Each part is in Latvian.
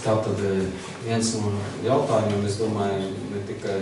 Tātad viens no jautājumiem, es domāju, ne tikai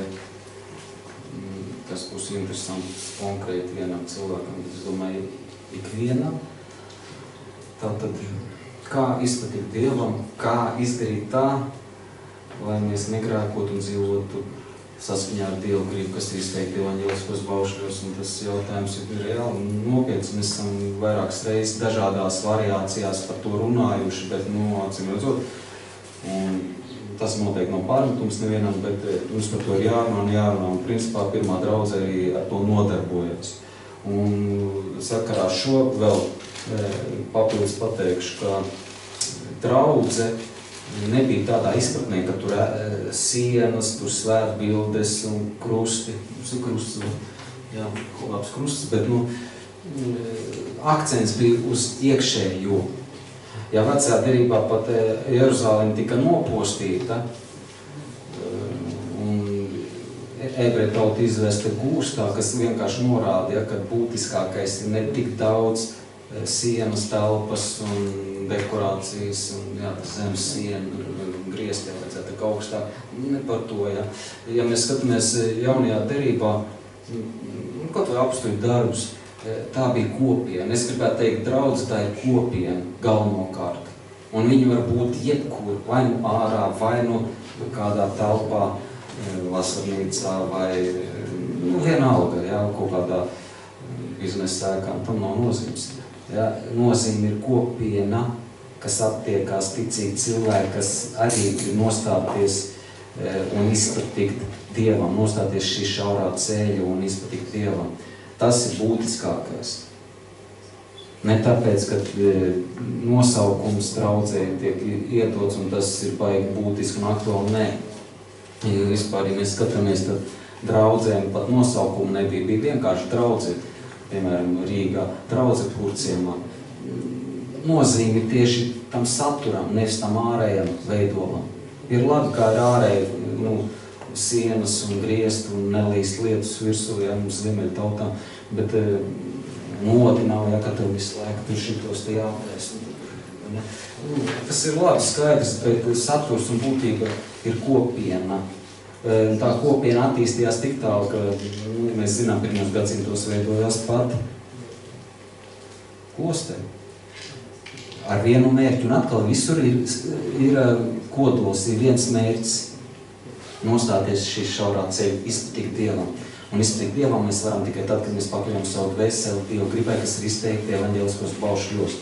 kas būs interesants konkrēti vienam cilvēkam, bet es domāju, ikvienam. Tātad, kā izpatikt Dievam, kā izdarīt tā, lai mēs negrēkotu un dzīvotu saskaņā ar Dievu gribu, kas ir izteikti evaņģeliskos baušļos, un tas jautājums ir reāli nopietns. Mēs esam vairākas reizes dažādās variācijās par to runājuši, bet, acīm redzot, un tas noteikti nav pārmetums nevienam, bet mums par to ir jārunā, un principā pirmā draudze arī ar to nodarbojas. Un sakarā šo vēl papildus pateikšu, ka draudze nebija tādā izpratnē, ka tur sienas, tur svētbildes un krusti, labs krusts, bet akcents bija uz iekšējo. Ja vecajā derībā pat Jeruzalem tika nopostīta un ebreju tauta izvesta gūstā, kas vienkārši norādīja, ka būtiskākais ir ne tik daudz sienas, telpas un dekorācijas un zemes siena, grieztē vajadzētu tā augstāk, ne par to, Ja mēs skatāmies jaunajā derībā, kaut vai apstuļu darbus, tā bija kopiena. Es gribētu teikt, draudze tā ir kopiena galvenokārt. Un viņi var būt jebkur, vai nu ārā, vai nu kādā telpā, vasarnīcā, vai vienalga, kaut kādā biznesa ēkā, tam nav nozīmes. Nozīme ir kopiena, kas attiekās ticīgi cilvēki, kas arī ir nostāties un izpatikt Dievam, nostāties šī šaurā ceļa un izpatikt Dievam. Tas ir būtiskākais. Ne tāpēc, ka nosaukums draudzēji tiek iedots un tas ir baigi būtiski un aktuāli, nē. Ja vispār, ja mēs skatāmies, tad draudzēm pat nosaukumu nebija, bija vienkārši draudze, piemēram, Rīgā, draudze Purciemā. Nozīme tieši tam saturam, nevis tam ārējam veidolam. Ir labi, kā ir ārēji, sienas un griezt un nelīst lietus virsū, mums ziemeļu tautām, bet noti nav, ka tev visu laiku tur šitos te jāpēs. Tas ir labi skaidrs, bet saturs un būtība ir kopiena. Tā kopiena attīstījās tik tālu, ka mēs zinām, pirmos gadsimtos veidojās pat klosteri. Ar vienu mērķi, un atkal visur ir kodols, ir viens mērķis. Nostāties šī šaurā ceļa, izpatikt Dievam. Un izpatikt Dievam mēs varam tikai tad, kad mēs pakļaujam savu dvēseli Dievu gribai, kas ir izteikti evaņģeliskos baušļos.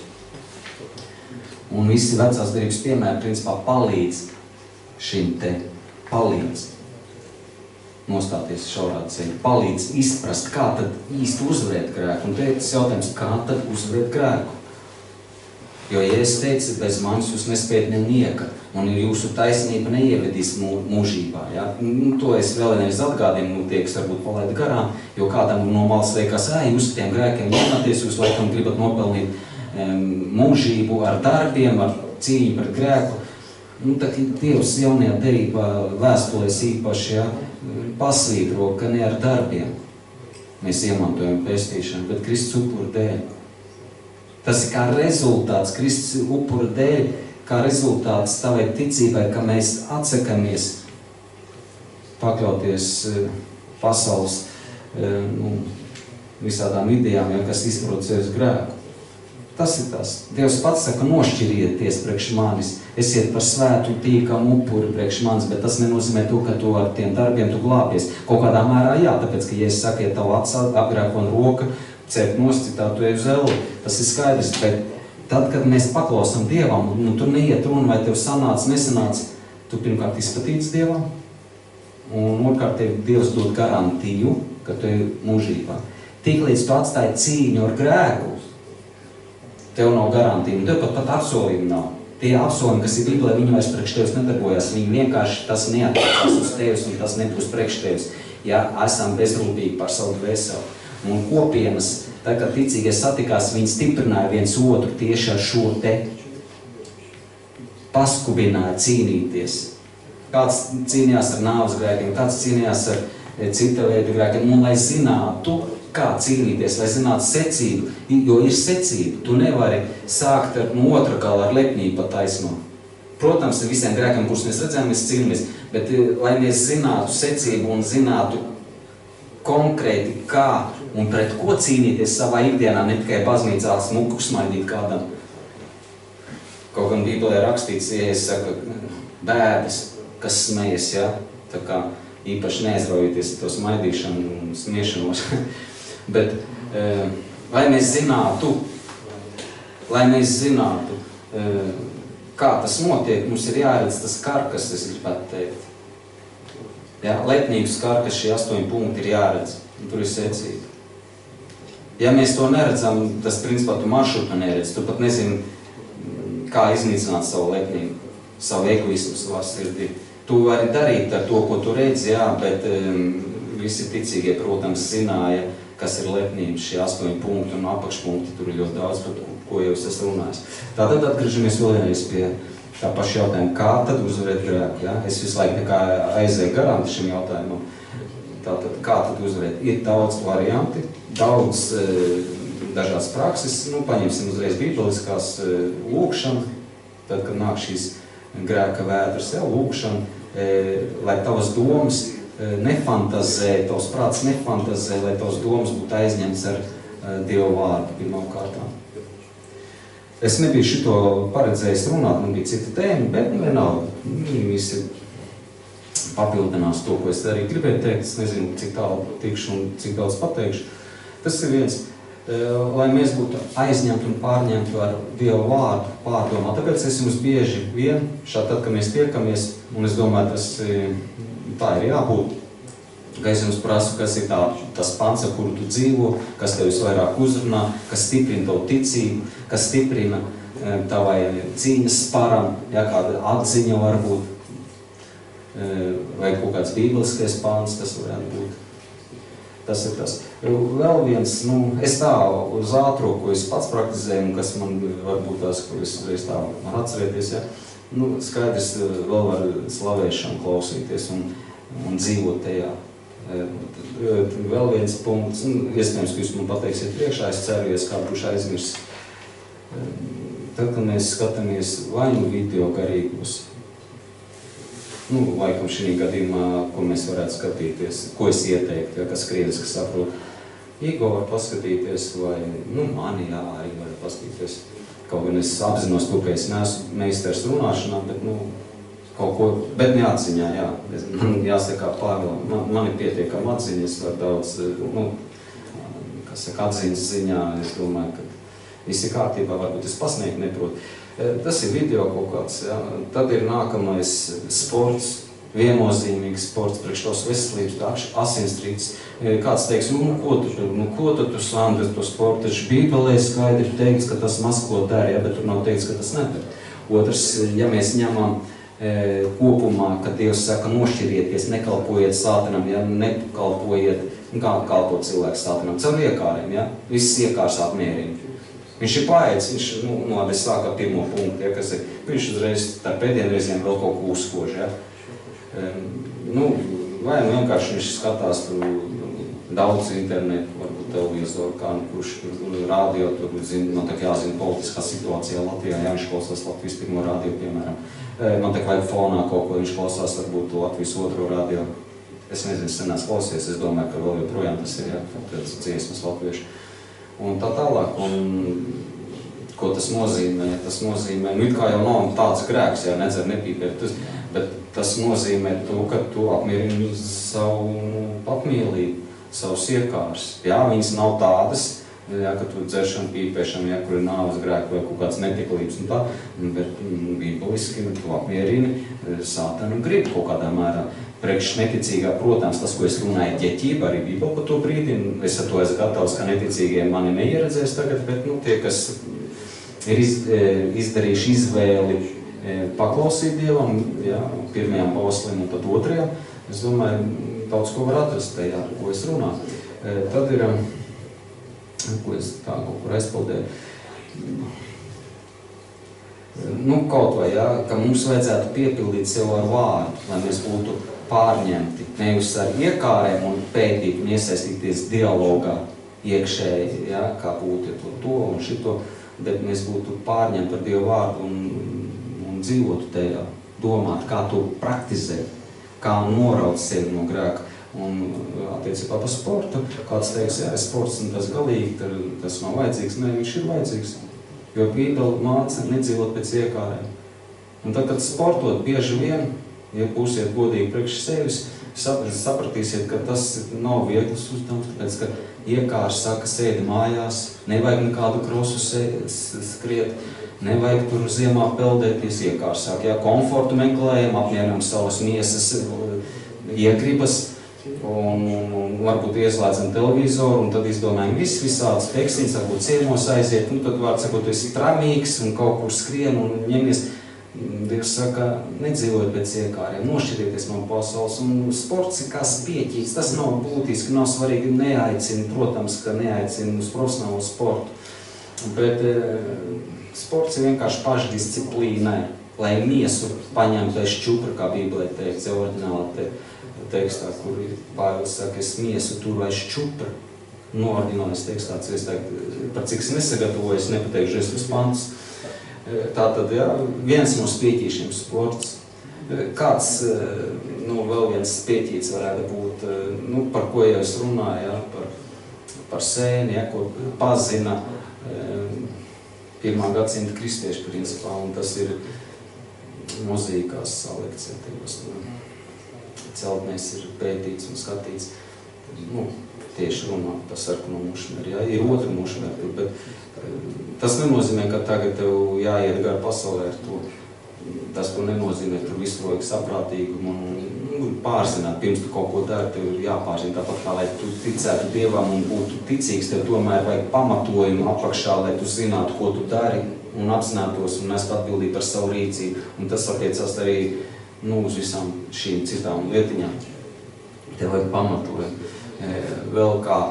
Un visi vecās derības piemēri principā palīdz šim te, palīdz nostāties šaurā ceļa, palīdz izprast, kā tad īsti uzvarēt grēku. Un te ir tas jautājums, kā tad uzvarēt grēku? Jo, ja es teicu, bez manis jūs nespējat nenieka, un jūsu taisnība neievedīs mūžībā. To es vēlreiz atgādinu, tie, kas varbūt palaida garām, jo kādam no malas liekas, jūs tiem grēkiem vienāties, jūs laikam gribat nopelnīt mūžību ar darbiem, ar cīņu par grēku. Tad Dievs jaunajā derībā vēstulēs īpaši pasvītro, ka ne ar darbiem mēs iemantojam pestīšanu, bet Kristus upura dēļ. Tas ir kā rezultāts Kristus upura dēļ, kā rezultāts tavai ticībai, ka mēs atsakamies pakļauties pasaules visādām idejām, kas izprovocēs grēku. Tas ir tas. Dievs pats saka, nošķirieties priekš manis, esiet par svētu tīkamu upuri priekš manis, bet tas nenozīmē to, ka tu ar tiem darbiem tu glābies. Kaut kādā mērā tāpēc, ka, ja es saku, ja tavu apgrēko un roka, cērt noscitā, tu ej uz elli, tas ir skaidrs, bet tad, kad mēs paklausam Dievam, tur neiet runa, vai tev sanāc, nesanāc, tu pirmkārt izpatīts Dievam, un otrkārt tev Dievs dod garantiju, ka tu ej mūžībā. Tiklīdz tu atstāji cīņu ar grēku, tev nav garantija, un tev pat apsolījumi nav. Tie apsolījumi, kas ir Bībelē, viņi vairs priekš tevis nedarbojas, viņi vienkārši tas neattiecās uz tevis, un tas nebūs priekš tevis, ja esam bezrūpīgi par savu dvēseli. Un kopienas, tā kā ticīgie satikās, viņi stiprināja viens otru tieši ar šo te paskubināja cīnīties. Kāds cīnījās ar nāves grēkiem, kāds cīnījās ar cita veida grēkiem, un lai zinātu, kā cīnīties, lai zinātu secību, jo ir secība. Tu nevari sākt ar otra gala ar lepnību pa taisno. Protams, ar visiem grēkiem, kurus mēs redzējām, mēs cīnāmies, bet lai mēs zinātu secību un zinātu konkrēti, kā un pret ko cīnīties savā ikdienā, ne tikai baznīcā smuku smaidīt kādam. Kaut gan Bībelē rakstīts, ja es saku, bēdas, kas smejas, ja? Tā kā īpaši neaizraujoties ar to smaidīšanu un smiešanos. Bet, lai mēs zinātu, kā tas notiek, mums ir jāredz tas karkas, es gribētu teikt. Ja? Lepnības karkas, šie 8 punkti ir jāredz, un tur ir secība. Ja mēs to neredzam, tas principā tu maršrutu neredz, tu pat nezini, kā iznīcināt savu lepnību, savu egoismu savā sirdī. Tu vari darīt ar to, ko tu redzi, jā, bet visi ticīgie, protams, zināja, kas ir lepnības, šie 8 punkti un apakšpunkti, tur ir ļoti daudz, par ko jau es esmu runājis. Tātad atgriežamies vēlreiz pie tā paša jautājuma, kā tad uzvarēt grēku, ja? Es visu laiku nekā aizēju garām šim jautājumam. Tātad, kā tad uzvarēt? Ir daudz varianti, daudz dažādas prakses, paņemsim uzreiz bībeliskās lūkšana, tad, kad nāk šīs grēka vētras, ja, lūkšana, lai tavas domas nefantazē, tavs prāts nefantazē, lai tavs domas būtu aizņemts ar Dievu vārdu pirmām kārtām. Es nebiju šito paredzējis runāt, man bija cita tēma, bet vienalga, visi papildinās to, ko es arī gribēju teikt, es nezinu, cik tālu tikšu un cik daudz pateikšu. Tas ir viens, lai mēs būtu aizņemti un pārņemti ar Dievu vārdu pārdomā. Tāpēc es jums bieži tad, kad mēs tiekamies, un es domāju, tā ir jābūt, ka es jums prasu, kas ir tas pants, ar kuru tu dzīvo, kas tev visvairāk uzrunā, kas stiprina tavu ticību, kas stiprina tavai cīņas sparam, ja, kāda atziņa var būt, vai kaut kāds bībeliskais pants, tas varētu būt. Tas ir tas. Vēl viens, es tā uz ātro, ko es pats praktizēju, un kas man varbūt tās, ko es uzreiz tā var atcerēties, ja, skaidrs vēl var slavēšanu klausīties un dzīvot tajā. Vēl viens punkts, iespējams, ka jūs man pateiksiet priekšā, es ceru, ja kādu būšu aizmirs. Tad, kad mēs skatāmies vai video garīgos, laikam šī gadījumā, ko mēs varētu skatīties, ko es ieteiktu, ja kas krieviski saprot. Igo var paskatīties, vai, mani jā, arī var paskatīties. Kaut gan es apzinos to, ka es neesmu meistars runāšanā, bet, kaut ko, bet neatziņā, jā. Jāsaka, Pāvilam, man ir pietiekama atziņa, es varu daudz, atziņas ziņā, es domāju, ka viss ir kārtībā, varbūt es pasniegt neprotu. Tas ir video kaut kāds, jā. Tad ir nākamais sports, viennozīmīgs sports, priekš tavas veselības, asinsrīts. Kāds teiks, ko tu Sandra, to sportu, taču Bībelē skaidri teikts, ka tas maz ko dara, ja, bet tur nav teikts, ka tas nedara. Otrs, ja mēs ņemam kopumā, kad Dievs saka, nošķirieties, nekalpojiet sātanam, ja, nekalpojiet, kā kalpot cilvēks sātanam, caur iekāriem, ja, viss iekārs apmierina. Viņš ir paēdis, viņš, es sāku ar pirmo punktu, ja, kas ir, viņš uzreiz tā pēdienreizēm vēl kaut ko uzkož, ja. Vai vienkārši viņš skatās tur daudz internetu, varbūt televizoru, kā kurš rādio, tur man tā kā jāzina politiskā situācijā Latvijā, ja viņš klausās Latvijas pirmo rādio, piemēram. Man tā kā vajag fonā kaut ko, viņš klausās varbūt Latvijas otro rādio. Es nezinu, senās klausies, es domāju, ka vēl joprojām tas ir, ja, tāds dziesmas latvieši. Un tā tālāk, ko tas nozīmē? Tas nozīmē, it kā jau nav tāds grēks, ja nedzer nepīpēt, bet tas nozīmē to, ka tu apmierini savu patmīlību, savus iekārs. Jā, viņas nav tādas, ja, ka tu dzeršana, pīpēšana, ja, kur ir nāves grēki vai kaut kāds netiklības un tā, bet bībeliski tu apmierini sātanu grib kaut kādā mērā. Priekš neticīgā, protams, tas, ko es runāju, ķeķība, arī Bībele par to brīdi, es ar to esmu gatavs, ka neticīgie mani neieredzēs tagad, bet tie, kas ir izdarījuši izvēli paklausīt Dievam, ja, pirmajām pauslim un tad otrajām, es domāju, daudz ko var atrast tajā, ko es runāju. Tad ir, ko es tā kaut kur aizpildēju, kaut vai, ja, ka mums vajadzētu piepildīt sev ar vārdu, lai mēs būtu pārņemti, nevis ar iekārēm un pētīt un iesaistīties dialogā iekšēji, ja, kā būtu to un šito, bet mēs būtu pārņemti ar Dievu vārdu un dzīvotu tajā, domāt, kā to praktizēt, kā noraut sevi no grēka. Un attiecībā par sportu, kāds teiks, jā, sports un tas galīgi, tas nav vajadzīgs. Nē, viņš ir vajadzīgs, jo Bībele māca nedzīvot pēc iekārēm. Un tad, kad sportot bieži vien, ja būsiet godīgi priekš sevis, sapratīsiet, ka tas nav viegls uzdevums, tāpēc, ka iekārs saka, sēdi mājās, nevajag nekādu krosu skriet, nevajag tur ziemā peldēties, iekārs saka, jā, komfortu meklējam, apmierinam savas miesas iegribas, un varbūt ieslēdzam televizoru, un tad izdomājam visādas peksiņas, varbūt ciemos aiziet, un tad vārds sakot, tu esi tramīgs un kaut kur skrien un ņemies. Dievs saka, nedzīvot pēc iekāriem, nošķirieties no pasaules, un sports ir kā spieķīts, tas nav būtiski, nav svarīgi, neaicina, protams, ka neaicina uz profesionālo sportu, bet sports ir vienkārši pašdisciplīnai, lai miesu paņemtu aiz čupra, kā Bībelē teikts, oriģināli tekstā, kur Pāvils saka, es miesu turu aiz čupra, oriģinālais tekstā, par cik es nesagatavoju, es nepateikšu visus pantus. Tātad, jā, viens no spieķīšiem sports. Kāds, vēl viens spieķīts varētu būt, par ko jau es runāju, jā, par sēni, jā, ko pazina 1. gadsimta kristieši principā, un tas ir mozīkās salikts, ja tajos celtnēs ir pētīts un skatīts, tieši runā par sarkano mušmeri, jā, ir otra mušmeri, bet tas nenozīmē, ka tagad tev jāiet gar pasaulē ar to. Tas to nenozīmē, tur visu vajag saprātīgumu un pārzināt. Pirms tu kaut ko dari, tev ir jāpārzina. Tāpat kā, lai tu ticētu Dievam un būtu ticīgs, tev tomēr vajag pamatojumu apakšā, lai tu zinātu, ko tu dari un apzinātos un nestu atbildību par savu rīcību. Un tas attiecās arī uz visām šīm citām lietiņām. Tev vajag pamatojumu. Vēl kā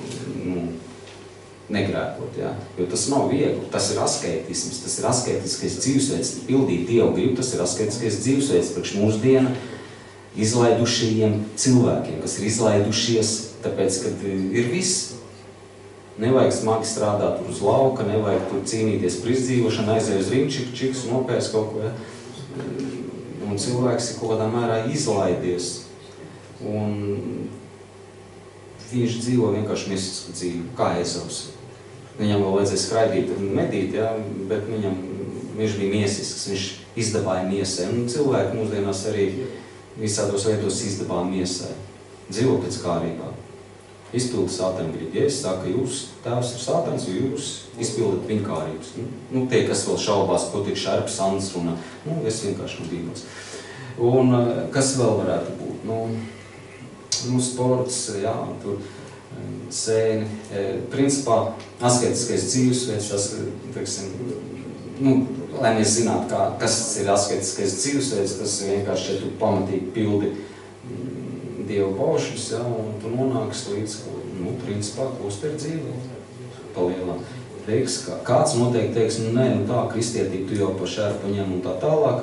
negrēkot, jā. Jo tas nav viegli, tas ir asketisms, tas ir asketiskais dzīvesveids, pildīt Dievu gribu, tas ir asketiskais dzīvesveids priekš mūsdiena izlaidušajiem cilvēkiem, kas ir izlaidušies, tāpēc, kad ir viss. Nevajag smagi strādāt uz lauka, nevajag tur cīnīties par izdzīvošanu, aiziet uz rinčiku, čiks, nopēs kaut ko, jā. Un cilvēks ir kaut kādā mērā izlaidies. Un viņš dzīvo vienkārši mistisku dzīvi, kā Ezavs. Viņam vēl vajadzēja skraidīt un medīt, jā, bet viņš bija miesisks, viņš izdabāja miesai. Un cilvēki mūsdienās arī visādos veidos izdabā miesai. Dzīvo pēc kārībā. Izpilda sātana gribu. Ja es saku, jūs tēvs ir sātans, jo jūs izpildat viņa kārības. Tie, kas vēl šaubās, ko tik šarps Ants runā. Es vienkārši no Bībeles. Un kas vēl varētu būt? Sports, jā, tur sēni. Principā, asketiskais dzīvesveids, tas, teiksim, lai mēs zinātu, kas ir asketiskais dzīvesveids, tas vienkārši, ja tu pamatīgi pildi Dieva baušļus, jā, un tu nonāks līdz, principā, klosteru dzīvē, palielā. Teiks, kāds noteikti teiks, tā, kristietība, tu jau pa šērpu ņem un tā tālāk,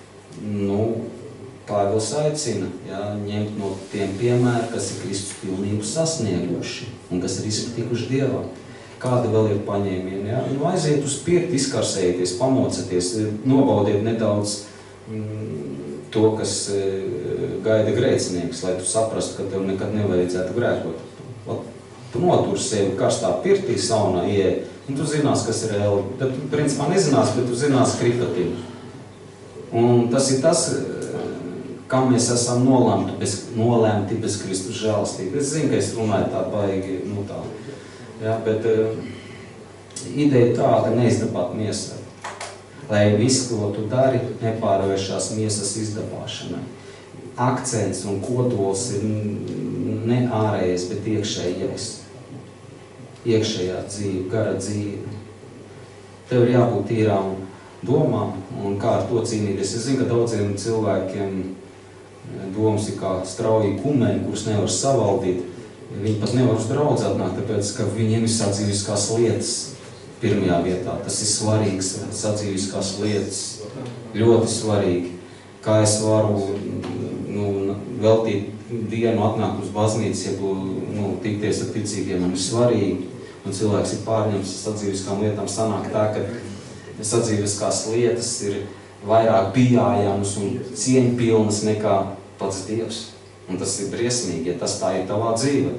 Pāvils aicina, jā, ņemt no tiem piemēri, kas ir Kristus pilnību sasnieguši un kas ir izpatikuši Dievam. Kādi vēl ir paņēmieni, jā? Aiziet uz pirti, izkarsējieties, pamocaties, nobaudiet nedaudz to, kas gaida grēcinieks, lai tu saprastu, ka tev nekad nevajadzētu grēkot. Tu notur sevi karstā pirtī, saunā ieej, un tu zinās, kas ir ēli. Tad tu, principā, nezinās, bet tu zinās kripatinu. Un tas ir tas, kam mēs esam nolēmti bez Kristus žēlastības. Es zinu, ka es runāju tā baigi, tā. Jā, bet ideja tāda neizdabāt miesai. Lai viss, ko tu dari, nepārvēršās miesas izdabāšanai. Akcents un kodols ir ne ārējais, bet iekšējais. Iekšējā dzīve, gara dzīve. Tev ir jābūt tīrām domām un kā ar to cīnīties. Es zinu, ka daudziem cilvēkiem domas ir kā strauji kumeņi, kurus nevar savaldīt. Viņi pat nevar uz draudzi atnākt, tāpēc, ka viņiem ir sadzīviskās lietas pirmajā vietā. Tas ir svarīgs, sadzīviskās lietas, ļoti svarīgi. Kā es varu veltīt dienu, atnākt uz baznīcu, tikties ar ticīgiem, man ir svarīgi. Un cilvēks ir pārņemts sadzīviskām lietām. Sanāk tā, ka sadzīviskās lietas ir vairāk bijājams un cieņpilnas nekā pats Dievs. Un tas ir briesmīgi, ja tas tā ir tavā dzīve.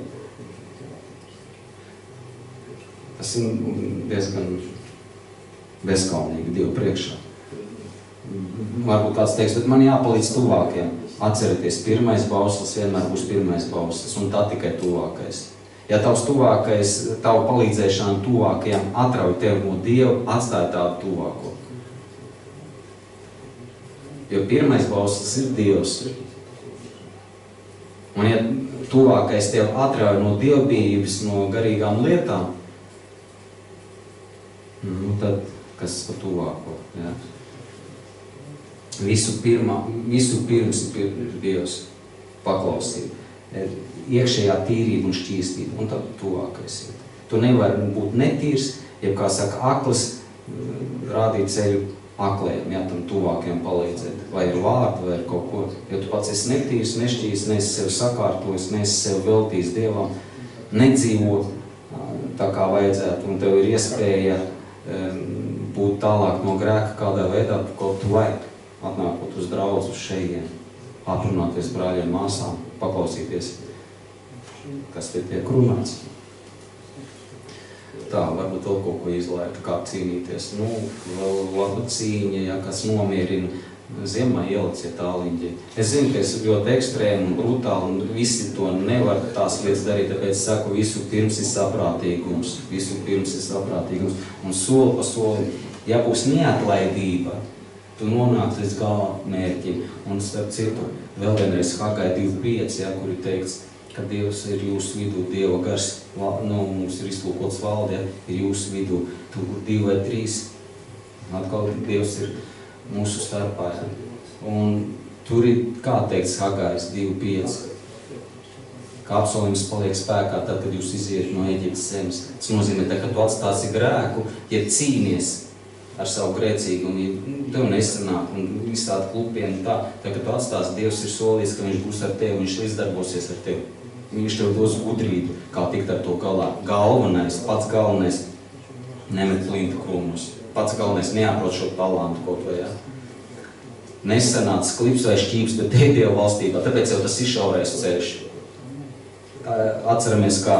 Tas ir diezgan bezkaunīgi Dievu priekšā. Varbūt kāds teiks, bet man jāpalīdz tuvākiem. Atcerieties, pirmais bauslis vienmēr būs pirmais bauslis, un tā tikai tuvākais. Ja tavs tuvākais, tavu palīdzēšana tuvākajam atrauj tevi no Dieva, atstāj tādu tuvāko. Jo pirmais bauslis ir Dievs. Un ja tuvākais tevi atrauj no dievbijības, no garīgām lietām, tad kas pa tuvāko? Ja? Visu pirms ir Dievs paklausība, iekšējā tīrība un šķīstība, un tad tuvākais ir. Tu nevari būt netīrs, ja, kā saka, aklis rādīt ceļu aklējiem, ja tam tuvākiem palīdzēt, vai ir vārdu, vai ir kaut ko, jo tu pats esi netīrs, nešķīs, neesi sevi sakārtojis, neesi sevi veltījis Dievam, nedzīvo tā kā vajadzētu, un tev ir iespēja būt tālāk no grēka kādā veidā, ko tu vajag. Atnākot uz draudzi, uz šejien, aprunāties brāļiem, māsām, paklausīties, kas te tiek runāts. Tā, varbūt vēl kaut ko izlaikt, kā cīnīties. Vēl laba cīņa, ja kas nomierina, ziemā ieliciet tāliņģi. Es zinu, ka es ļoti ekstrēmi un brutāli, un visi to nevar tās lietas darīt, tāpēc es saku, visu pirms ir saprātīgums, un soli pa solim, ja būs neatlaidība, tu nonāc līdz galā mērķim. Un starp citu, vēl vienreiz Hagai 2.5, ja, kur ir teikts, ka Dievs ir jūsu vidū, Dieva gars, mums ir izlūkots valde, ja, ir jūsu vidū, tur 2 vai 3. Atkal Dievs ir mūsu starpā. Ja. Un tur ir, kā teikts Hagais 2.5, ka apsolījums paliek spēkā tad, kad jūs iziet no Eģiptes zemes. Tas nozīmē, ka tu atstāsi grēku, ja cīnies ar savu grēcīgumu, tev nesanāk un visādi klupieni tā, kad tu atstāsi, Dievs ir solījis, ka viņš būs ar tevi, viņš līdzdarbosies ar tevi. Viņš tev dos gudrību, kā tikt ar to galā. Pats galvenais, nemet plintu krūmus. Pats galvenais, neaprot šo talantu kaut vai, ja. Nesanāc klips vai šķīps, bet te Dieva valstībā, tāpēc jau tas ir šaurais ceļš. Atceramies, kā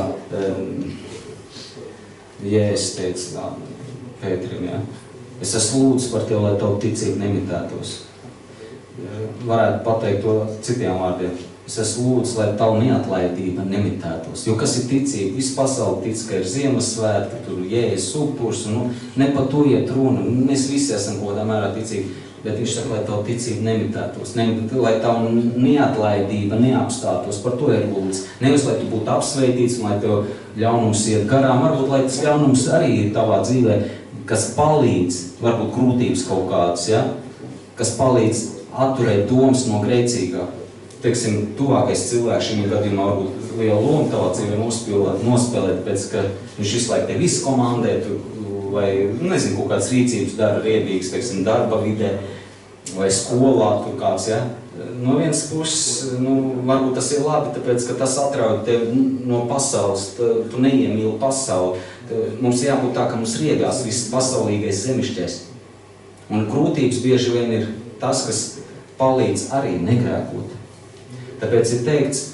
Jēzus teica Pētrim, ja. Es esmu lūdzu par tevi, lai tavu ticību nemitētos. Varētu pateikt to citiem vārdiem. Es esmu lūdzu, lai tavu neatlaidība nemitētos. Jo kas ir ticība? Visu pasauli tic, ka ir Ziemassvētki, tur Jēzus upurs, un ne pa to iet runa. Mēs visi esam kaut kādā mērā ticīgi, bet viņš saka, lai tavu ticību nemitētos. Lai tavu neatlaidība neapstātos. Par to ir lūdzu. Nevis, lai tu būtu apsveitīts, un lai tev ļaunums iet garām. Varbūt, lai tas ļaunums arī ir tavā dzīvē, kas palīdz, varbūt krūtības kaut kādas, ja? Kas palīdz atturēt domas no grēcīgā. Teiksim, tuvākais cilvēks šim gadījumā varbūt liela loma tavā dzīvē nospēlēt, pēc ka viņš visu laiku tevi izkomandē, vai, nezinu, kaut kādas rīcības dara riebīgas, teiksim, darba vidē, vai skolā tur kāds, ja? No vienas puses, varbūt tas ir labi, tāpēc, ka tas atrauj tevi no pasaules, tu neiemīli pasauli. Mums jābūt tā, ka mums riebjās viss pasaulīgais zemišķais. Un krūtības bieži vien ir tas, kas palīdz arī negrēkot. Tāpēc ir teikts,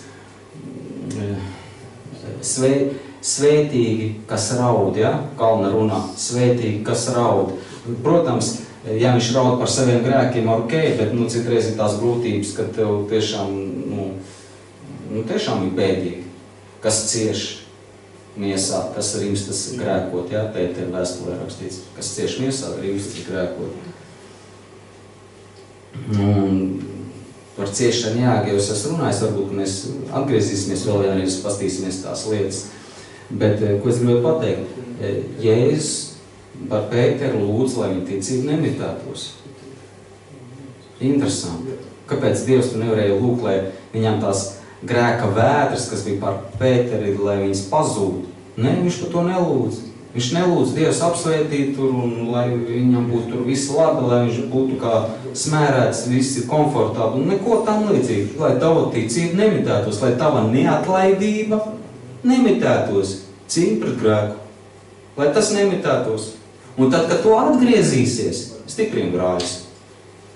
svētīgi, kas raud, ja? Kalna runā, svētīgi, kas raud. Protams, ja viņš raud par saviem grēkiem, ok, bet citreiz ir tās grūtības, ka tev tiešām, tiešām ir bēdīgi, kas cieš miesā, kas rimstas grēkot, ja? Pētera vēstulē rakstīts, kas cieš miesā, rimstas grēkot. Un par ciešanu jāgi, es esmu runājis, varbūt mēs atgriezīsimies vēl vienreiz, pastīsimies tās lietas. Bet, ko es gribētu pateikt, Jēzus par Pēteru lūdz, lai viņa ticība nemitētos. Interesanti. Kāpēc Dievs tu nevarēja lūgt, lai viņam tās grēka vētras, kas bija par Pēteri, lai viņas pazūd? Ne, viņš par to nelūdz. Viņš nelūdz Dievs apsvētīt tur un lai viņam būtu tur viss labi, lai viņš būtu kā smērēts, viss ir komfortabli. Neko tam līdzīgi, lai tava ticība nemitētos, lai tava neatlaidība nemitētos. Cīņa pret grēku. Lai tas nemitētos. Un tad, kad tu atgriezīsies, stiprini brāļus.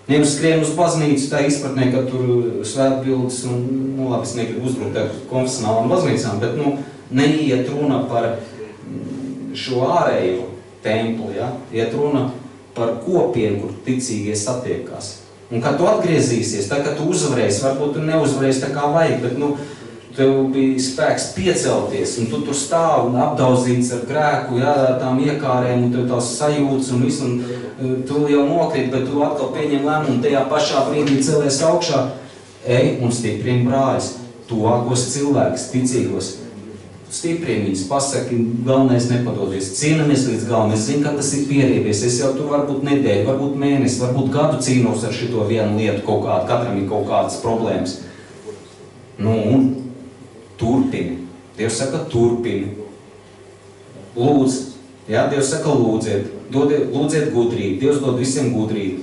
Nevis skrien uz baznīcu tā izpratnē, ka tur svētbildes un, labi, es negribu uzbrukt ar konfesionālām baznīcām, bet, neiet runa par šo ārējo templi, ja? Iet runa par kopienu, kur ticīgie satiekās. Un kad tu atgriezīsies, tā, kad tu uzvarēsi, varbūt tu neuzvarēsi tā kā vajag, bet, tev bija spēks piecelties, un tu tur stāv un apdauzīts ar grēku, jā, tām iekārēm, un tev tās sajūtas un visu, un tu jau nokrīt, bet tu atkal pieņem lēmumu, un tajā pašā brīdī celies augšā, ej un stiprini brāļus, tuvākos cilvēkus, ticīgos. Stiprini viņus, pasaki, galvenais nepadodies, cīnamies līdz galam, es zinu, ka tas ir pieriebies, es jau tur varbūt nedēļu, varbūt mēnesi, varbūt gadu cīnos ar šito vienu lietu kaut kādu, katram ir kaut kādas problēmas. Un turpini. Dievs saka, turpini. Lūdz. Jā, Dievs saka, lūdziet. Lūdziet gudrību. Dievs dod visiem gudrību.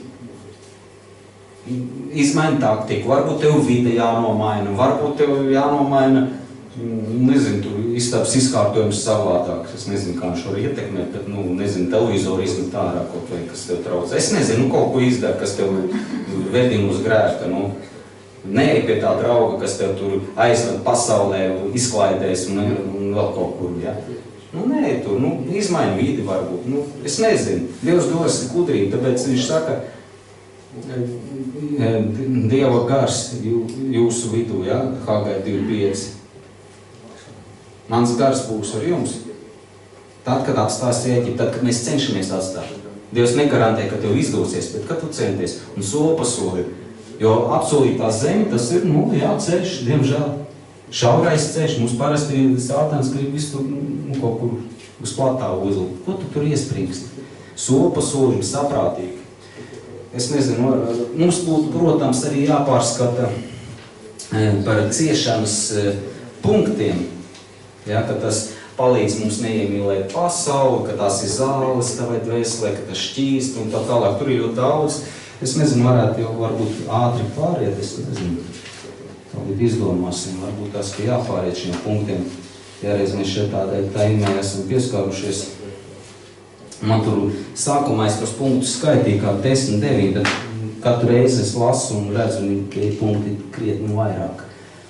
Izmaini taktiku. Varbūt tev vide jānomaina. Varbūt tev jānomaina, nezinu, tur istabas izkārtojums savādāk. Es nezinu, kā viņš var ietekmēt, bet, nezinu, televizoru izmet ārā kaut vai, kas tev trauc. Es nezinu, kaut ko izdara, kas tev vedina uz grēka, Neej pie tā drauga, kas tev tur aizved pasaulē, izklaidēs un vēl kaut kur, ja? Nē, tur, izmaini vidi varbūt, es nezinu. Dievs dos gudrību, tāpēc viņš saka, Dieva gars jūsu vidū, ja? Hagai 2.5. Mans gars būs ar jums. Tad, kad atstās Ēģipti, tad, kad mēs cenšamies atstāt. Dievs negarantē, ka tev izdosies, bet kad tu centies un soli pa soli. Jo apsolītā zeme, tas ir, ceļš, diemžēl, šaurais ceļš. Mums parasti sātans grib visu kaut kur uz platā uzlikt. Ko tu tur iespringst? Soli pa solim, saprātīgi. Es nezinu, mums būtu, protams, arī jāpārskata par ciešanas punktiem, ja, ka tas palīdz mums neiemīlēt pasauli, ka tās ir zāles tavai dvēselē, ka tas šķīst un tā tālāk. Tur ir ļoti daudz. Es nezinu, varētu jau varbūt ātri pāriet, es nezinu, tagad izdomāsim, varbūt tās, ka jāpāriet šiem punktiem. Ja reiz mēs šeit tādai taimē esam pieskārušies. Man tur sākumā es tos punktus skaitīju kā 10, 9, bet katru reizi es lasu un redzu, ka punkti krietni vairāk.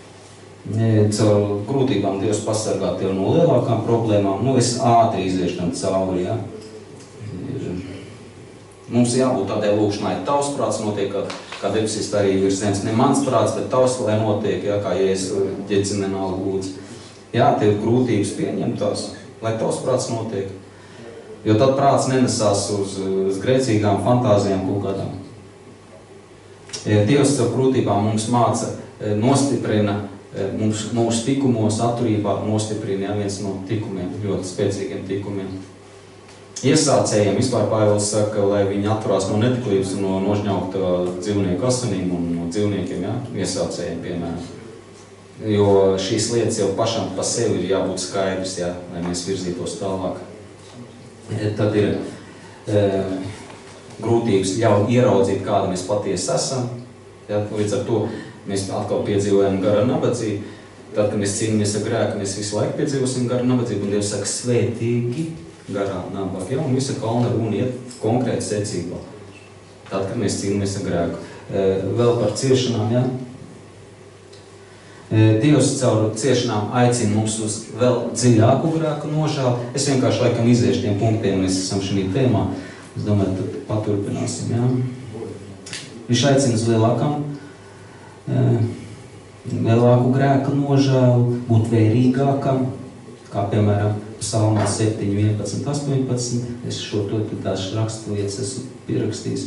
Caur grūtībām Dievs pasargā tev no lielākām problēmām, es ātri iziešu tam cauri, ja. Mums jābūt tādai lūkšanai, tavs prāts notiek, kā debesīs arī virs zemes. Ne mans prāts, bet tavs, lai notiek, ja, kā Jēzus ģecinenāli lūdz. Jā, tev grūtības pieņem tās, lai tavs prāts notiek. Jo tad prāts nenesās uz grēcīgām fantāzijām kaut kādām. Dievs caur grūtībām mums māca, nostiprina, mūsu tikumos, atturībā nostiprina, ja, viens no tikumiem, ļoti spēcīgiem tikumiem. Iesācējiem vispār Pāvils saka, lai viņi atturās no netiklības un no nožņaukta dzīvnieku asinīm un no dzīvniekiem, ja, iesācējiem, piemēram. Jo šīs lietas jau pašam pa sevi ir jābūt skaidrs, ja, lai mēs virzītos tālāk. Tad ir grūtības ļauj ieraudzīt, kāda mēs patiesi esam. Ja, līdz ar to mēs atkal piedzīvojam gara nabadzību. Tad, kad mēs cīnāmies ar grēku, mēs visu laiku piedzīvosim gara nabadzību, un Dievs saka, svētīgi garā nabaga, ja, un visa kalna runa iet konkrēti secībā. Tad, kad mēs cīnāmies ar grēku. Vēl par ciešanām, ja. Dievs caur ciešanām aicina mums uz vēl dziļāku grēku nožēlu. Es vienkārši laikam iziešu tiem punktiem, un mēs esam šī tēmā. Es domāju, tad paturpināsim, ja. Viņš aicina uz lielāku grēku nožēlu, būt vērīgākam, kā piemēram Psalmā 7, 11, 18. Es šo to tās raksturvietas esmu pierakstījis.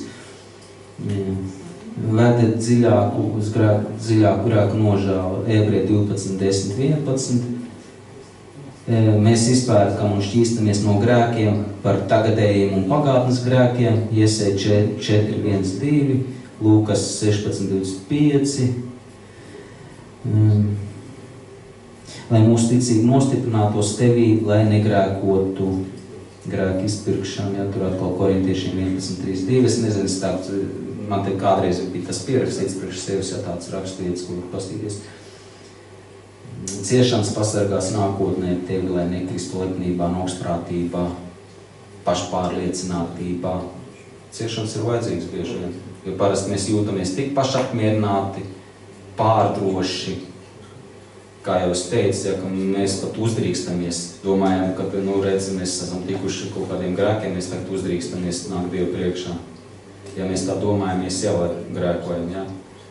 Vēdiet dziļāku grēku nožēlu, Ebreji 12, 10, 11. Mēs izpērkam un šķīstamies no grēkiem par tagadējiem un pagātnes grēkiem, Iesai 4, 1, 2, Lūkas 16, 25. Lai mūsu ticība nostiprinātos tevī, lai negrēkotu grēku izpirkšanu, ja tur atkal Korintiešiem 11, 3, 2. Es nezinu, man te kādreiz bija tas pierakstīts priekš sevis, ja tāds rakstīts, kur pastīties. Ciešanas pasargās nākotnē tevi, lai nekristu lepnībā, augstprātībā, pašpārliecinātībā. Ciešanas ir vajadzīgas bieži vien. Jo parasti mēs jūtamies tik pašapmierināti, pārdroši, kā jau es teicu, ja, ka mēs pat uzdrīkstamies, domājam, ka, redzi, mēs esam tikuši kaut kādiem grēkiem, mēs tagad uzdrīkstamies nāk Dievu priekšā. Ja mēs tā domājam, mēs jau grēkojam, ja.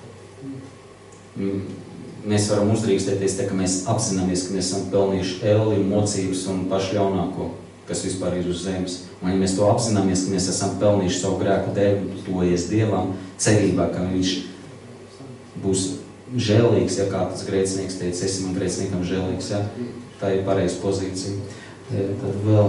Mēs varam uzdrīkstēties, ka mēs apzināmies, ka mēs esam pelnījuši elli, mocības un pašu ļaunāko, kas vispār ir uz zemes. Un ja mēs to apzināmies, ka mēs esam pelnījuši savu grēku dēļ un tuvojies Dievam, cerībā, ka viņš būs žēlīgs, ja kā tas grēcinieks teica, esi man grēciniekam žēlīgs, ja, tā ir pareiza pozīcija. Tad vēl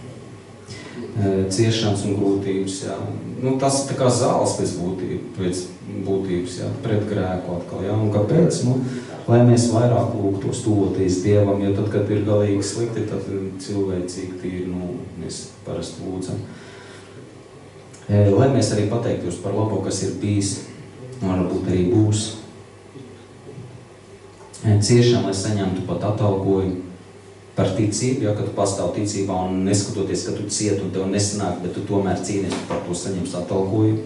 ciešanas un grūtības, ja. Tas ir tā kā zāles pēc būtības, ja, pret grēku atkal, ja, un kāpēc? Lai mēs vairāk lūgtos tuvoties Dievam, jo tad, kad ir galīgi slikti, tad cilvēcīgi tīri, mēs parasti lūdzam. Lai mēs arī pateiktos par labo, kas ir bijis, un varbūt arī būs. Ciešām, lai saņemtu pat atalgojumu par ticību, ja, kad tu pastāv ticībā un neskatoties, ka tu ciet un tev nesanāk, bet tu tomēr cīnies, tu par to saņems atalgojumu.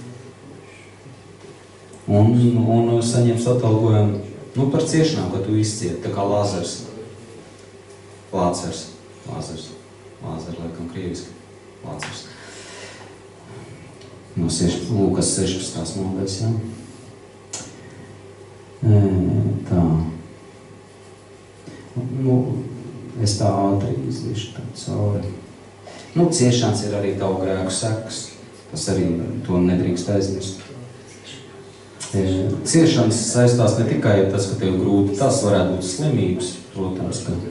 Un saņems atalgojumu par ciešanām, ka tu izciet, tā kā Lāzars, laikam krieviski, Lāzars. No Lūkas 16. nodaļas, ja. Tā. Es tā ātri izlīšu tā cauri. Ciešanas ir arī tavu grēku sekas, tas arī to nedrīkst aizmirst. Ciešanas saistās ne tikai tas, ka tev grūti, tas varētu būt slimības, protams, ka.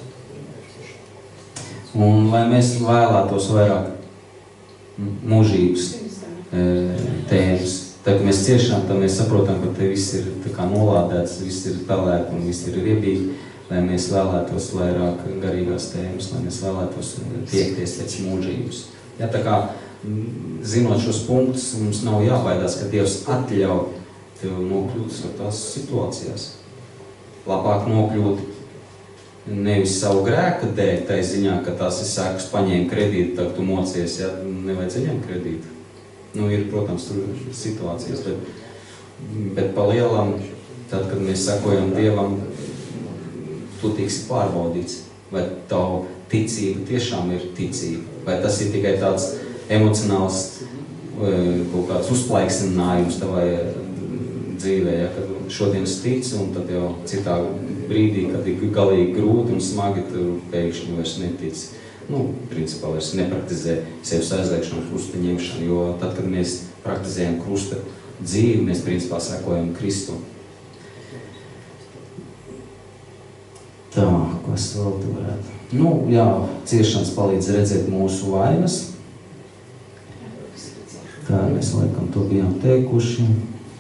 Un lai mēs vēlētos vairāk mūžības tēmas, tad, kad mēs ciešām, tad mēs saprotam, ka te viss ir tā kā nolādēts, viss ir pelēk un viss ir riebīgi, lai mēs vēlētos vairāk garīgās tēmas, lai mēs vēlētos tiekties pēc mūžības. Ja, tā kā, zinot šos punktus, mums nav jābaidās, ka Dievs atļauj tev nokļūt tās situācijās. Labāk nokļūt nevis savu grēku dēļ, tai ziņā, ka tās ir sēkas paņēma kredītu, tad tu mocies, ja nevajadz ņemt kredītu. Ir, protams, tur situācijas, bet pa lielam, tad, kad mēs sekojam Dievam, tu tiksi pārbaudīts, vai tavu ticība tiešām ir ticība, vai tas ir tikai tāds emocionāls kaut kāds uzplaiksinājums tavai dzīvē, ja, kad šodien es ticu, un tad jau citā brīdī, kad ir galīgi grūti un smagi, tur pēkšņi vairs netici. Principā vairs nepraktizē sevis aizliekšanu, krusta ņemšanu, jo tad, kad mēs praktizējam krusta dzīvi, mēs principā sekojam Kristu. Tā, kas vēl tu varētu? Ciešanas palīdz redzēt mūsu vainas. Tā mēs laikam to bijām teikuši.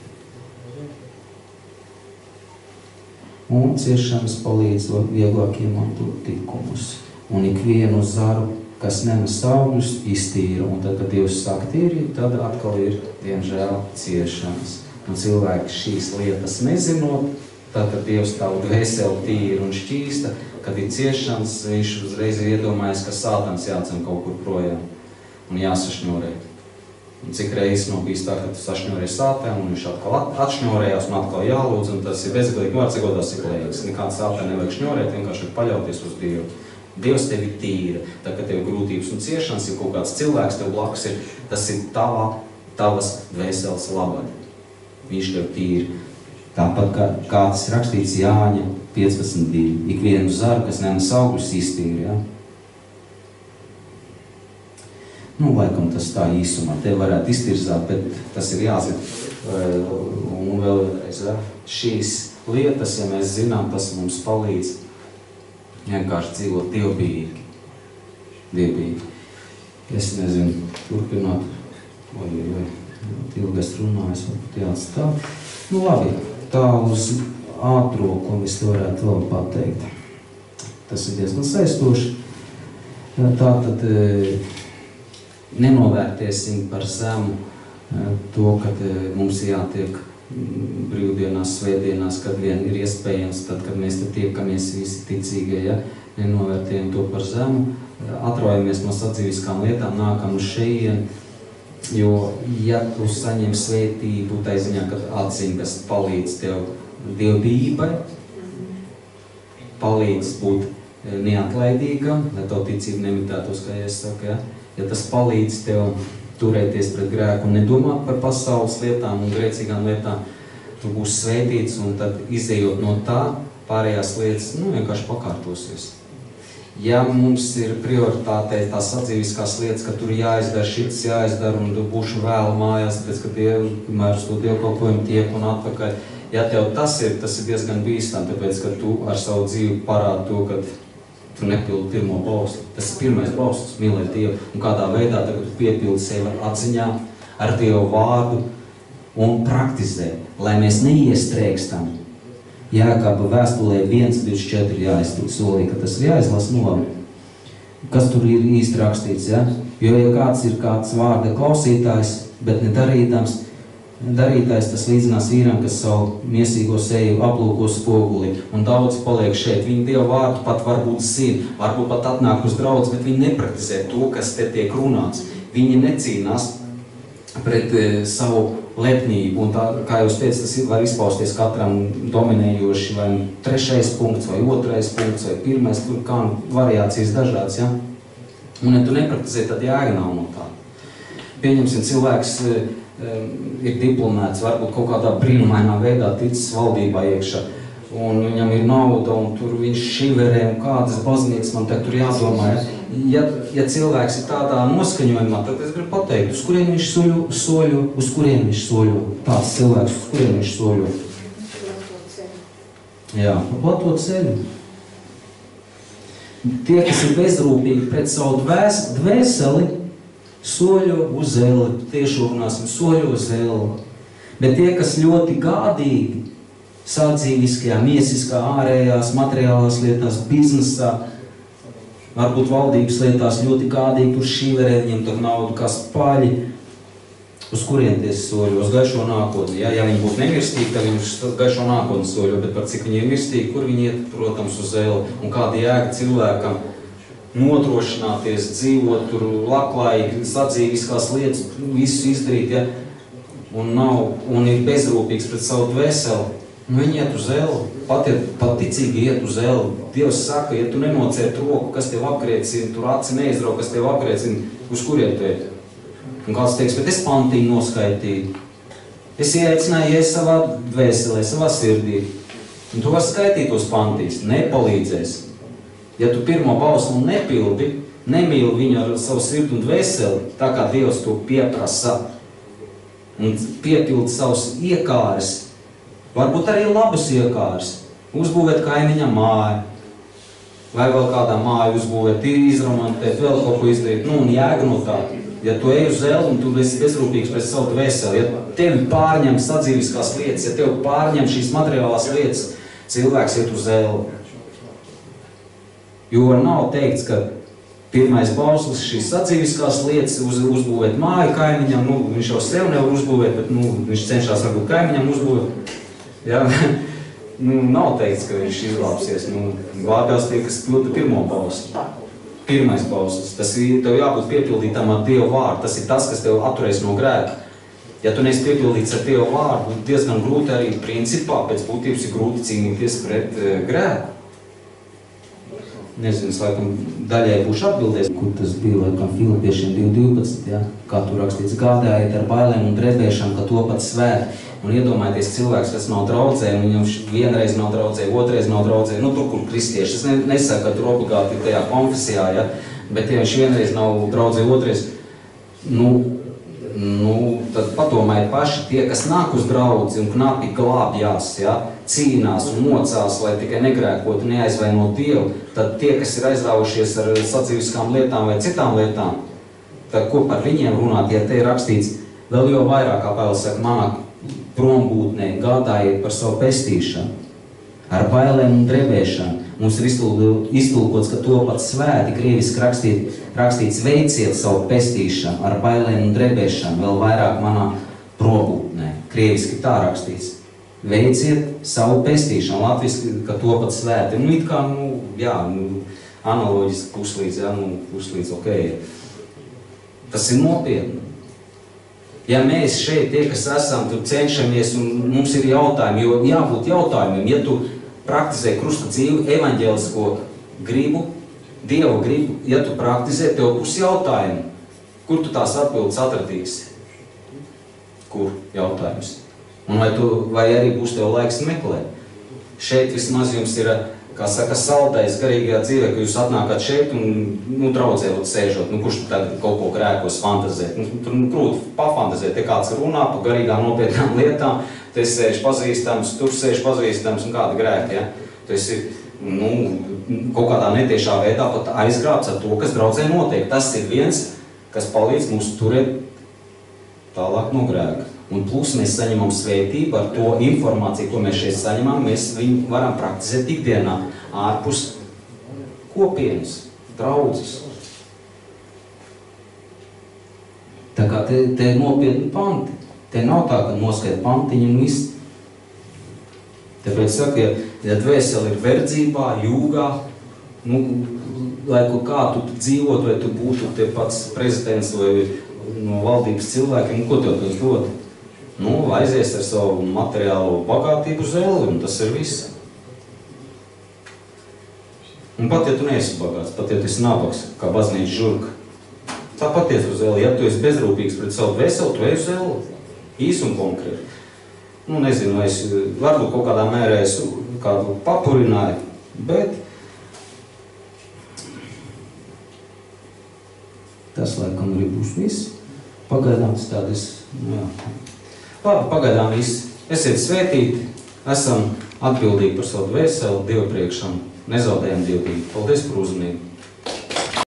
Un ciešanas palīdz vieglāk iemantot likumus. Un ikvienu zaru, kas nenes augļus, iztīra. Un tad, kad Dievs sāk tīrīt, tad atkal ir, diemžēl, ciešanas. Un cilvēki šīs lietas nezinot, tad, kad Dievs tavu dvēseli tīra un šķīsta, kad ir ciešanas, viņš uzreiz ir iedomājies, ka Sātans jācem kaut kur projām un jāsašņorē. Un cik reizes nav bijis tā, ka tu sašņorēji Sātanu, un viņš atkal atšņorējās un atkal jālūdz, un tas ir bezgalīgi, var cik godās ir klējīgs. Nekāds Sātanu nevajag šņorēt, vienkārši paļauties uz Dievu. Dievs tevi tīra, tā kā tev grūtības un ciešanas, ja kaut kāds cilvēks tev blakus ir, tas ir tavas dvēseles labad. Viņš tev tīra. Tāpat kā tas rakstīts Jāņa 15.2. Ikvienu zaru, kas nenes augļus, iztīra, ja? Laikam tas tā īsumā, te varētu iztirzāt, bet tas ir jāzina. Un vēlreiz, ja? Šīs lietas, ja mēs zinām, tas mums palīdz vienkārši dzīvot dievbijīgi. Es nezinu, turpināt, ilgi es runāju, varbūt jāatstāt. Labi, tā uz ātro, ko mēs varētu vēl pateikt. Tas ir diezgan saistoši. Tātad nenovērtēsim par zemu to, kad mums jātiek brīvdienās, svētdienās, kad vien ir iespējams, tad, kad mēs te tiekamies visi ticīgie, ja, nenovērtējam to par zemu, atraujamies no sadzīviskām lietām, nākam uz šejienu, Jo, ja tu saņem svētību, tā ziņā, ka atziņa, kas palīdz tev dievbijībai, palīdz būt neatlaidīgam, lai tev ticība nemitētos, kā es saku, ja? Ja tas palīdz tev turēties pret grēku un nedomāt par pasaules lietām un grēcīgām lietām, tu būsi svētīts un tad izējot no tā, pārējās lietas, vienkārši pakārtosies. Ja mums ir prioritātei tās sadzīviskās lietas, ka tur jāizdara šits, jāizdara un tu būšu vēl mājās, tāpēc, ka Dievmēr uz to dievkalpojumu tiek un atpakaļ. Ja tev tas ir diezgan bīstam, tāpēc, ka tu ar savu dzīvi parādi to, ka tu nepildi pirmo bausli. Tas ir pirmais bauslis, mīlēt Dievu. Un kādā veidā tagad tu piepildi sevi ar atziņām, ar Dievu vārdu un praktizē, lai mēs neiestrēgstam. Jākaba vēstulē 1:24 jāiztūt solī, ka tas ir jāizlas labi. Kas tur ir īsti rakstīts, ja? Jo, ja kāds ir kāds vārda klausītājs, bet ne darītājs, tas līdzinās vīram, kas savu miesīgo seju aplūko spoguli. Un daudz paliek šeit. Viņi Dievu vārdu pat varbūt zina, varbūt pat atnāk uz draudz, bet viņi nepraktizē to, kas te tiek runāts. Viņi necīnās pret savu lepnību, un tā, kā jūs teicat, tas var izpausties katram dominējoši, vai 3. punkts, vai 2. punkts, vai 1. tur kā variācijas dažādas, ja? Un, ja tu nepraktizē, tad jēga nav no tā. Pieņemsim, cilvēks ir diplomēts, varbūt kaut kādā brīnumainā veidā ticis valdībā iekšā, un viņam ir nauda, un tur viņš šiverē, un kādas baznīcas man te tur jādomā, ja? Ja cilvēks ir tādā noskaņojumā, tad es gribu pateikt, uz kurien viņš soļo, uz kurien viņš soļo. Tāds cilvēks, uz kurien viņš soļo. Jā, plato ceļu. Tie, kas ir bezrūpīgi pret savu dvēseli, soļo uz eli. Tieši runāsim, soļo uz eli. Bet tie, kas ļoti gādīgi, sadzīviskajā, miesiskā, ārējās, materiālās lietās, biznesā, varbūt valdības lietās ļoti gādīgi, tur šīverē, viņiem tur naudu kā spaļi. Uz kurien tie soļo? Uz gaišo nākotni. Ja viņi būtu nemirstīgi, tad viņi uz gaišo nākotni soļo, bet par cik viņi ir mirstīgi, kur viņi iet, protams, uz eli. Un kāda jēga cilvēkam nodrošināties, dzīvot tur labklājīgi, sadzīviskās lietas, visu izdarīt, ja? Un ir bezrūpīgs pret savu dvēseli. Viņi iet uz eli, pat ticīgi iet uz eli. Dievs saka, ja tu nenocērt roku, kas tev apgriecina, tur aci neizrauk, kas tev apgriecina, uz kurien tu iet? Un kāds teiks, bet es pantīnu noskaitīju. Es ieaicināju savā dvēselē, savā sirdī. Un tu vari skaitīt tos pantīs, nepalīdzēs. Ja tu pirmo bausli nepildi, nemīli viņu ar savu sirdi un dvēseli, tā kā Dievs to pieprasa, un piepildi savus iekāres, varbūt arī labus iekāres, uzbūvēt kaimiņam māju, vai vēl kādā māju uzbūvēt, izremontēt, vēl kaut ko izdarīt, un jēga no tā. Ja tu ej uz eli un tu esi bezrūpīgs pret savu dvēseli, ja tevi pārņem sadzīviskās lietas, ja tevi pārņem šīs materiālās lietas, cilvēks iet uz eli. Jo nav teikts, ka pirmais bauslis šīs sadzīviskās lietas uzbūvēt māju kaimiņam, viņš jau sev nevar uzbūvēt, bet viņš cenšas varbūt kaimiņam uzbūvēt. Ja? Nav teikts, ka viņš izglābsies. Glābjās tie, kas pilda pirmo bausli. Pirmais bauslis. Tas ir tev jābūt piepildītam ar Dievu vārdu. Tas ir tas, kas tev atturēs no grēka. Ja tu neesi piepildīts ar Dievu vārdu, diezgan grūti arī principā, pēc būtības ir grūti cīnīties pret grēku. Nezinu, es laikam daļai būšu atbildēs, kur tas bija laikam Filipiešiem 2.12, ja? Kā tur rakstīts, gādājiet ar bailēm un drebēšanu, ka to pat svēt. Un iedomājieties cilvēks, kas nav draudzē, un viņam vienreiz nav draudzē, otrais nav draudzē, tur, kur kristieši. Es nesaku, ka tur obligāti ir tajā konfesijā, ja? Bet ja viņš vienreiz nav draudzē, otrais, tad padomājiet paši, tie, kas nāk uz draudzi un knapi glābjās, ja? Cīnās un mocās, lai tikai negrēkotu, neaizvainot Dievu, tad tie, kas ir aizraujušies ar sadzīviskām lietām vai citām lietām, tad ko par viņiem runāt, ja te ir rakstīts, vēl jau vairāk, kā Pāvils saka, manā prombūtnē gādājiet par savu pestīšanu, ar bailēm un drebēšanu. Mums ir iztulkots, ka to pat svēti, krieviski rakstīts, veiciet savu pestīšanu, ar bailēm un drebēšanu, vēl vairāk manā prombūtnē. Krieviski tā rakstīts. Veiciet savu pestīšanu, latviski, ka to pat svēti. It kā, analoģiski puslīdz, puslīdz, ok. Tas ir nopietni. Ja mēs šeit tie, kas esam, tur cenšamies un mums ir jautājumi, jo jābūt jautājumiem, ja tu praktizē krusta dzīvi, evaņģēlisko gribu, Dievu gribu, ja tu praktizē, tev būs jautājumi. Kur tu tās atbildes atradīsi? Kur jautājums? Un vai arī būs tev laiks meklēt? Šeit vismaz jums ir, kā saka, saldais garīgajā dzīvē, ka jūs atnākat šeit un draudzē sēžot, kurš tu tagad kaut ko grēkos fantazēt. Tur krūti pafantazēt, te kāds runā par garīgām nopietnām lietām, te sēž pazīstams, tur sēž pazīstams un kāda grēka, ja? Tu esi, kaut kādā netiešā veidā pat aizgrābts ar to, kas draudzē notiek. Tas ir viens, kas palīdz mums turēt tālāk no grēka. Un plus mēs saņemam svētību ar to informāciju, ko mēs šeit saņemam, mēs viņu varam praktizēt ikdienā ārpus kopienas, draudzes. Tā kā te ir nopietni panti. Te nav tā, ka noskaita pantiņi un viss. Tāpēc saka, ja dvēseli ir verdzībā, jūgā, lai kā tu dzīvot, vai tu būtu te pats prezidents vai no valdības cilvēkiem, ko tev tas dod? Aizies ar savu materiālo bagātību uz elli, un tas ir viss. Un pat, ja tu neesi bagāts, pat, ja tu esi nabaks, kā baznīca žurka, tā paties uz elli. Ja tu esi bezrūpīgs pret savu dvēseli, tu ej uz elli. Īs un konkrēti. Nezinu, vai es varbūt kaut kādā mērā es kādu papurināju, bet tas laikam arī būs viss. Pagaidām tādas, Labi, pagaidām viss. Esiet svētīti, esam atbildīgi par savu dvēseli, Dievu priekšam, nezaudējam dievbijību. Paldies par uzmanību!